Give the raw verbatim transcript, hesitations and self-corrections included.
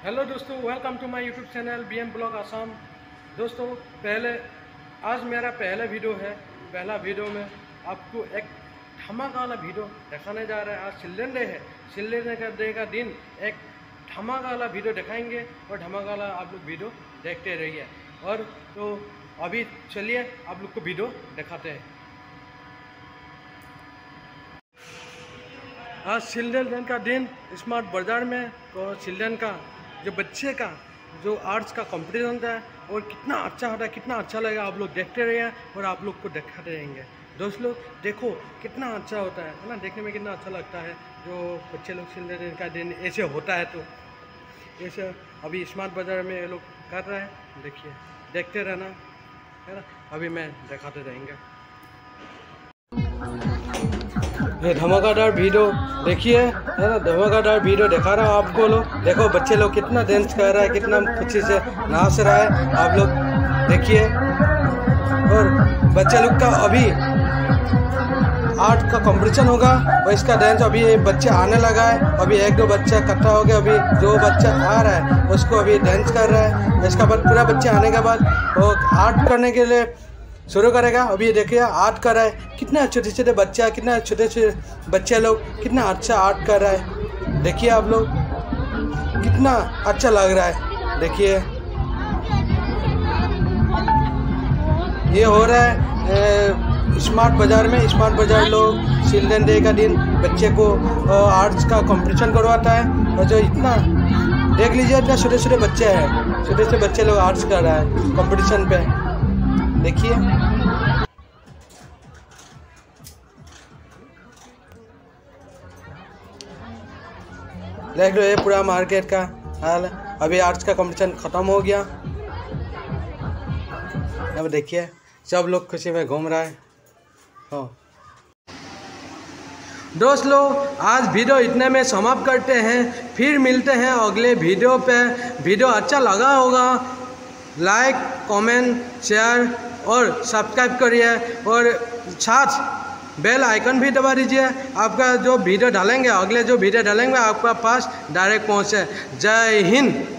Hello दोस्तों, welcome to my YouTube channel B M blog Assam. दोस्तों, पहले आज मेरा पहला वीडियो है। पहला वीडियो में आपको एक धमाका वाला वीडियो दिखाने जा रहा है। आज चिल्ड्रन डे है। चिल्ड्रन डे का दिन एक धमाका वाला वीडियो दिखाएंगे और धमाका वाला आप लोग वीडियो देखते रहिए। और तो अभी चलिए आप लोग को वीडियो दिखाते हैं। आज चिल्ड्रन डे का दिन स्मार्ट बाजार में तो चिल्ड्रन का जो बच्चे का जो आर्ट्स का कंपटीशन था और कितना अच्छा होता है, कितना अच्छा लगेगा आप लोग देखते रहिए और आप लोग को दिखाते रहेंगे। दोस्त लोग देखो कितना अच्छा होता है है ना, देखने में कितना अच्छा लगता है। जो बच्चे लोग चिल्ड्रन डे का दिन ऐसे होता है तो ऐसे अभी स्मार्ट बाजार में ये लोग कर रहे हैं। देखिए, देखते रहना है ना, अभी मैं दिखाते रहेंगे। ये धमाकेदार वीडियो देखिए है ना, धमाकेदार वीडियो दिखा रहा हूँ आपको। लोग देखो बच्चे लोग कितना डांस कर रहा है, कितना खुशी से नाच रहा है, आप लोग देखिए। और बच्चे लोग का अभी आर्ट का कंपटीशन होगा और इसका डांस अभी बच्चे आने लगा है। अभी एक दो बच्चा इकट्ठा हो गया, अभी जो बच्चा आ रहा है उसको अभी डांस कर रहा है। इसका बाद पूरा बच्चे आने के बाद वो आर्ट करने के लिए शुरू करेगा। अभी देखिए आर्ट कर रहा है, कितना छोटे छोटे बच्चा, कितना छोटे छोटे बच्चे लोग कितना अच्छा आर्ट कर रहा है। देखिए आप लोग कितना अच्छा लग रहा है। देखिए ये हो रहा है स्मार्ट बाजार में। स्मार्ट बाजार लोग चिल्ड्रन डे का दिन बच्चे को आर्ट्स का कंपटीशन करवाता है। और जो इतना देख लीजिए, इतना छोटे छोटे बच्चे हैं, छोटे छोटे बच्चे लोग आर्ट्स कर रहा है कंपटीशन पे। देखिए देख लो, ये पूरा मार्केट का हाल है। अभी आर्ट्स का कंपटीशन खत्म हो गया। अब देखिए सब लोग खुशी में घूम रहा है। हो दोस्त लोग, आज वीडियो इतने में समाप्त करते हैं। फिर मिलते हैं अगले वीडियो पे। वीडियो अच्छा लगा होगा लाइक, कमेंट, शेयर और सब्सक्राइब करिए और साथ बेल आइकन भी दबा दीजिए। आपका जो वीडियो डालेंगे, अगले जो वीडियो डालेंगे आपका पास डायरेक्ट पहुँचे। जय हिंद।